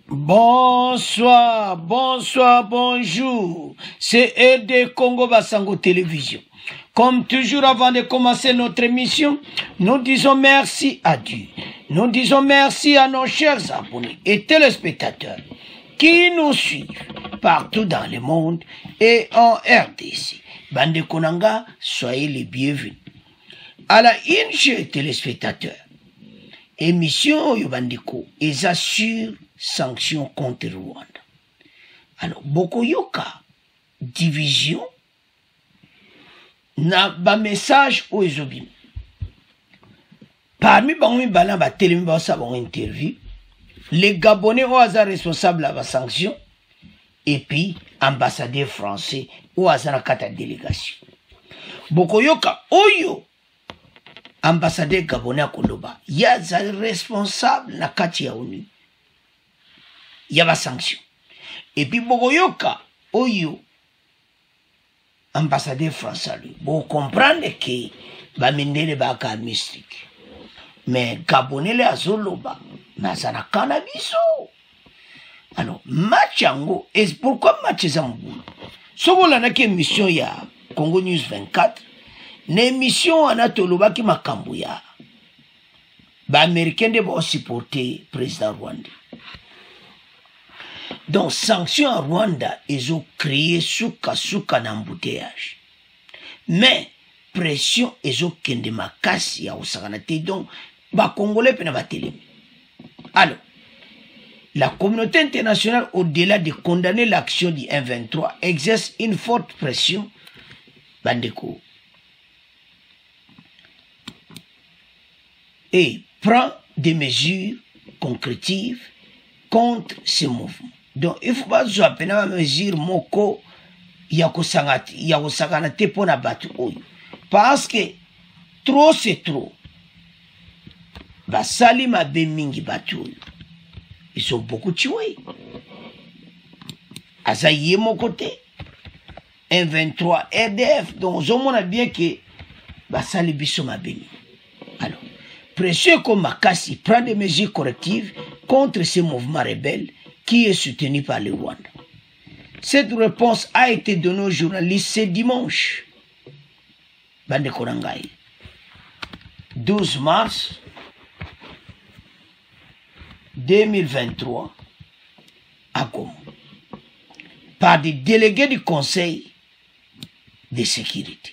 Bonsoir, bonsoir, bonjour. C'est ED Congo Basango Télévision. Comme toujours, avant de commencer notre émission, nous disons merci à Dieu. Nous disons merci à nos chers abonnés et téléspectateurs qui nous suivent partout dans le monde et en RDC. Bande Konanga, soyez les bienvenus. À la une, chers téléspectateurs, émission Yobandiko, ils assurent sanctions contre Rwanda. Alors, Bokoyoka, division, na ba message au Ezobim. Parmi bangoumi balan ba telemi ba sa bon interview, les Gabonais au hasard responsables à la sanction, et puis ambassadeur français au hasard kata délégation. Bokoyoka, oyo, ambassadeur Gabonais à Koloba, ya za responsable na kati ya ONU. Il y a la sanction. Et puis, Bogoyoka, Oyo, ambassadeur français, vous comprenez que Bamindele Baka mystique. Mais Gabonais, les Azoloba, Nazana Cannabiso. Alors, Machango, et pourquoi match Zambou? Si vous avez une émission, il y a Congo News 24, une émission Anatoloba qui m'a cambouya. Les Américains doivent supporter le président Rwanda. Donc, sanctions à Rwanda, ils ont créé souka n'embouteillage. Mais, pression, ils ont kende makasi ya osaganate. Donc, ba Congolais pena ba telemi. Alors, la communauté internationale, au-delà de condamner l'action du M23, exerce une forte pression, Bandeko, et prend des mesures concrétives contre ce mouvement. Donc, il faut pas jouer à mesure moko yakosaganate pour na batu oyo. Parce que trop c'est trop. Basali mabe mingi batu oyo. Ils sont beaucoup tués. Azaye mon côté. 1-23 RDF. Donc, on a bien que basali biso mabe mingi. Alors, pression comme Makasi prend des mesures correctives contre ce mouvement rebelle qui est soutenu par le Rwanda. Cette réponse a été donnée aux journalistes ce dimanche. Bande Korangai. 12 mars 2023 à Goma. Par des délégués du Conseil de sécurité.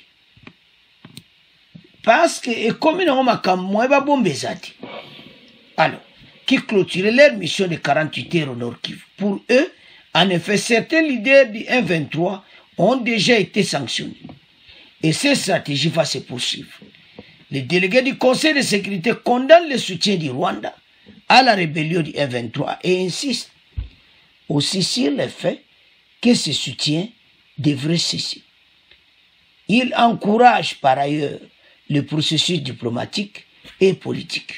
Parce que, comme nous avons alors, qui clôturaient leur mission de 48 heures au Nord Kivu. Pour eux, en effet, certains leaders du M23 ont déjà été sanctionnés. Et cette stratégie va se poursuivre. Les délégués du Conseil de sécurité condamnent le soutien du Rwanda à la rébellion du M23 et insistent aussi sur le fait que ce soutien devrait cesser. Ils encouragent par ailleurs le processus diplomatique et politique.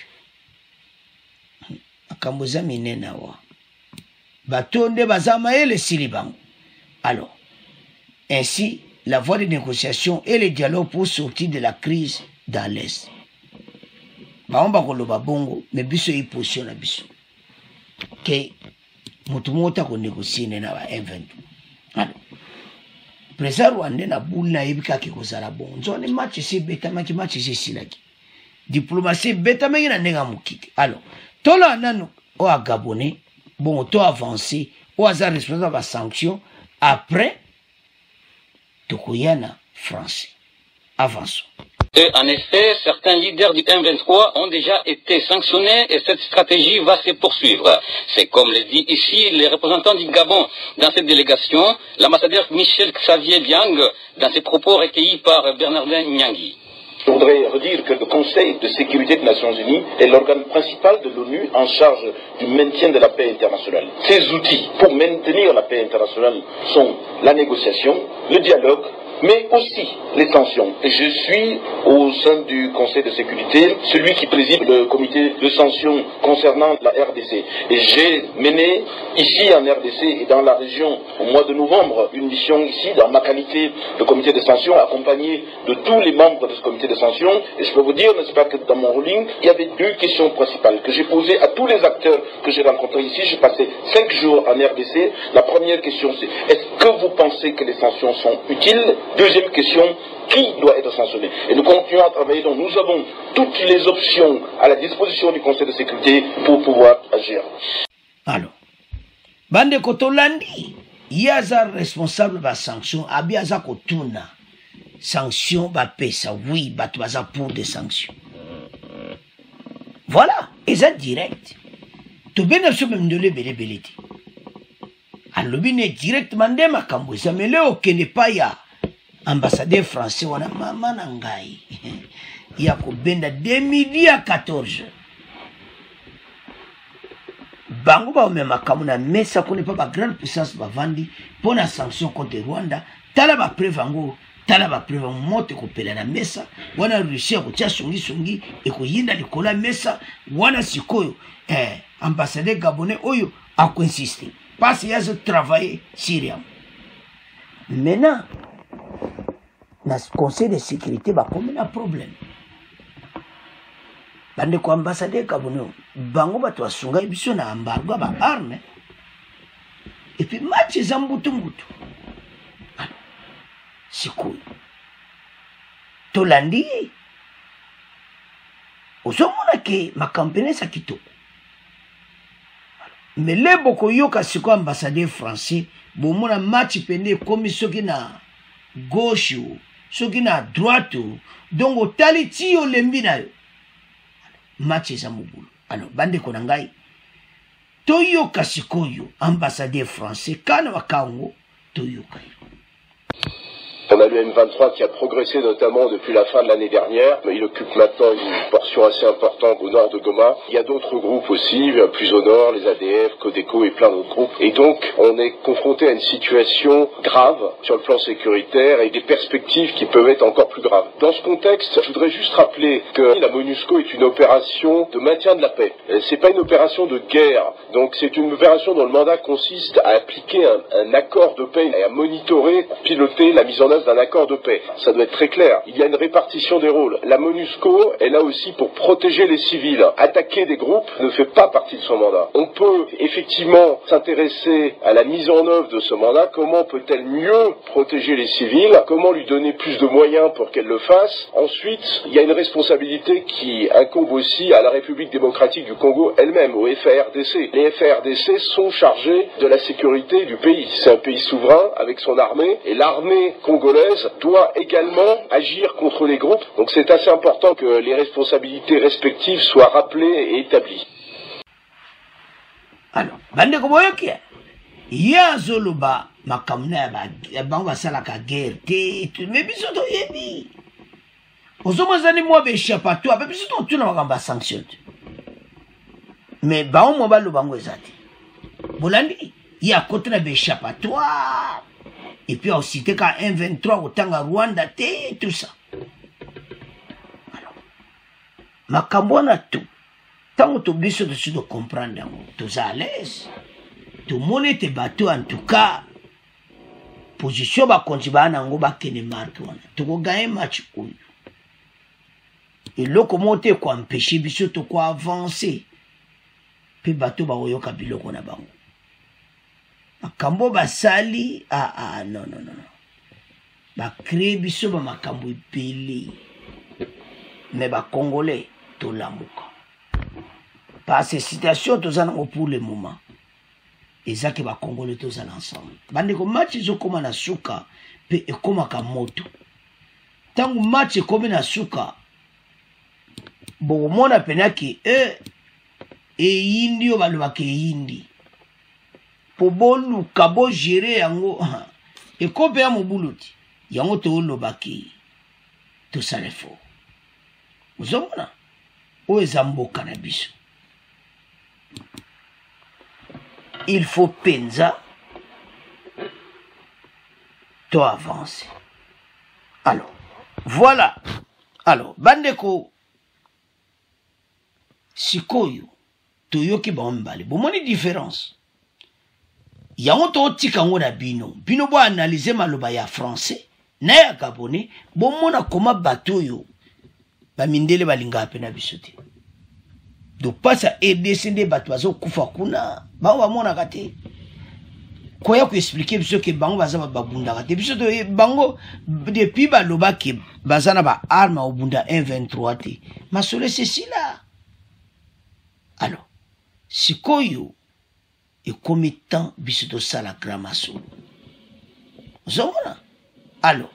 Akamboza minena wa batonde bazama et le silibango. Alors, ainsi, la voie de négociation et le dialogue pour sortir de la crise dans l'Est. Baomba koloba bongo, mais biso yi position na biso. Que mutumota ko négocier na ba M23. Alors, président Rwanda na boule na yebika ki kozala bon. Nzone match si betama ki match si silaki. Diplomatie betama na nenga mukiti. Alors, Tola nano ou à Gabonais, bon, to avancé, ou à responsable de la sanction, après, Tokoyana français. Avançons. Et en effet, certains leaders du M23 ont déjà été sanctionnés et cette stratégie va se poursuivre. C'est comme le dit ici les représentants du Gabon dans cette délégation, l'ambassadeur Michel Xavier Liang, dans ses propos recueillis par Bernardin Nyangi. Je voudrais redire que le Conseil de sécurité des Nations Unies est l'organe principal de l'ONU en charge du maintien de la paix internationale. Ces outils pour maintenir la paix internationale sont la négociation, le dialogue mais aussi les sanctions. Je suis au sein du Conseil de sécurité, celui qui préside le comité de sanctions concernant la RDC. Et j'ai mené ici en RDC et dans la région au mois de novembre une mission ici dans ma qualité de comité de sanctions, accompagné de tous les membres de ce comité de sanctions. Et je peux vous dire, n'est-ce pas, que dans mon ruling, il y avait deux questions principales que j'ai posées à tous les acteurs que j'ai rencontrés ici. J'ai passé 5 jours en RDC. La première question, c'est: est-ce que vous pensez que les sanctions sont utiles? Deuxième question: qui doit être sanctionné? Et nous continuons à travailler, donc nous avons toutes les options à la disposition du Conseil de sécurité pour pouvoir agir. Alors, Bande Kotolandi, Yaza responsable de la sanction, Abiaza Kotuna, sanction, pesa, oui, baza pour des sanctions. Voilà, et ça direct. Tu bien sûr même de l'ébélé. Alors, bien directement de ma cambouza, mais là, qui n'est pas ya. Ambassadeur français, wana mama nangai. Ya kubenda 2014. Bango ba omema kamuna mesa kone pa ba grande puissance ba vandi pour la sanction contre Rwanda. Tala ba prevango, tala ba prevango mote ko pela na mesa. Wana Russia ko tia sungi e ko yinda likola mesa. Wana sikoyo ambassadeur gabonais oyo a insisté. Parce qu'il y a ce travail syrien. Maintenant, dans le Conseil de sécurité, il y a un problème. Bande ko ambassadeur Gabonais, bango ba to asunga biso na embargo ba arme. Et puis match zambutu. Sikoyo. Tolandi. Ozomona ke makampene sa kitoko. Mais les boko yoka siko ambassadeur français, bomona match pende komi soki na gauche ou soki na droite ou donc otali ti o lembi na yo. Match eza mobulu. Alors bande ko nangai toyoka sikoyo ambassadeur français kana wakango toyoka. On a le M23 qui a progressé notamment depuis la fin de l'année dernière. Il occupe maintenant une portion assez importante au nord de Goma. Il y a d'autres groupes aussi, plus au nord, les ADF, Codeco et plein d'autres groupes. Et donc, on est confronté à une situation grave sur le plan sécuritaire et des perspectives qui peuvent être encore plus graves. Dans ce contexte, je voudrais juste rappeler que la MONUSCO est une opération de maintien de la paix. C'est pas une opération de guerre. Donc, c'est une opération dont le mandat consiste à appliquer un accord de paix et à monitorer, piloter la mise en œuvre d'un accord de paix. Ça doit être très clair. Il y a une répartition des rôles. La MONUSCO est là aussi pour protéger les civils. Attaquer des groupes ne fait pas partie de son mandat. On peut effectivement s'intéresser à la mise en œuvre de ce mandat. Comment peut-elle mieux protéger les civils? Comment lui donner plus de moyens pour qu'elle le fasse? Ensuite, il y a une responsabilité qui incombe aussi à la République démocratique du Congo elle-même, au FARDC. Les FARDC sont chargés de la sécurité du pays. C'est un pays souverain avec son armée et l'armée congolaise doit également agir contre les groupes. Donc c'est assez important que les responsabilités respectives soient rappelées et établies. Alors, bande ko boyoki ya zoloba makamna ya bango salaka guerre te mais biso to yebi ozomazani mo be échappatoire pe biso to tuna makamba sanction mais bawo mo balo bango ezati bolandi ya kotra be échappatoire. Et puis aussi, c'était qu'à 1,23 au temps à Rwanda, et tout ça. Alors, ma cambouana tout. Tant que tu as besoin de comprendre, tu es à l'aise. Tu monnaie tes bateaux en tout cas. Position va continuer à ne marque. Tu vas gagner un match. Et locomotive quoi empêcher, biso to quoi avancer. Puis bateau va oyoka biloko na bango. Makambo basali non ba créer biso ba makambo epeli mais ba congolais to lamuka parce que situation tozana pour le moment ezaki ba congolais tozana ensemble bande ko match zo koma na suka pe ekoma ka moto tangu match ekoma na suka bo mona penaki yindi o balobaka yindi po boluka bo gérer yango ekope ya mobuluti yango to lobaki to sale fo uzomona o ezamboka na biso il faut penza to avancer Alors, voilà. Alors, bandeko, sikoyo, toyoki bambale, bomoni différence. Yango to tika ngona bino. Bino bo analyser maloba ya français, na ya gabonais, bomona koma batoyo, ba mindele balinga pe na bisote. Donc pas ça RDC nde bato bazo kufa kuna, ba mona kate. Koya ku expliquer biso ke bango baza babunda kate. Biso to bango depuis baloba ke bazana ba arme au bunda 123 te. Masole c'est là. Alors, sikoyo et comme temps biso to sala gramaso. Zona. Alors,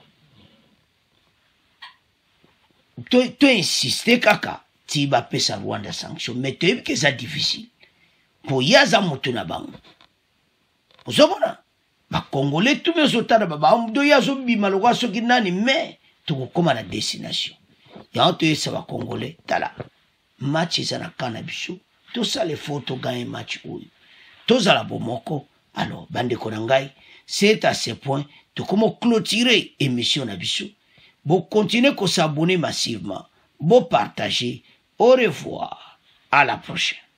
tu insistes kaka ti ba pesa Rwanda sanction mais tu que ça difficile. Pour yaza moto na bango. Zona. Ba Congolais tout mes otana ba do yazo bima lokwa soki nani mais tu koma na destination. Ya to yesa ba Congolais tala. Match za na kana biso. Tout ça les photos gagne match oyo. Tozala bomoko. Alors, bande konangai, c'est à ce point de comment clôturer émission na biso. Bon continuer à s'abonner massivement. Bon partager. Au revoir. À la prochaine.